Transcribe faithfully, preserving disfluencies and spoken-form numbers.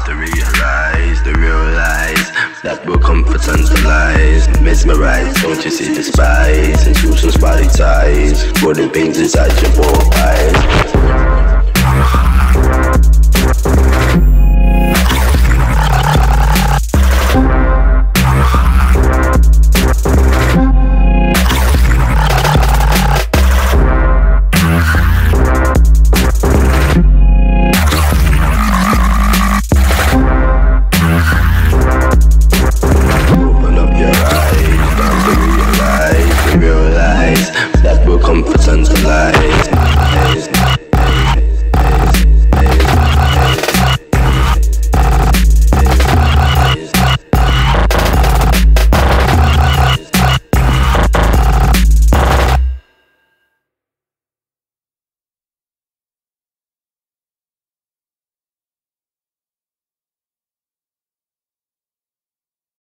to realize the real lies that will comfort and lies. Mesmerize, don't you see the spice? And choose some spotty ties, putting pains inside your both eyes.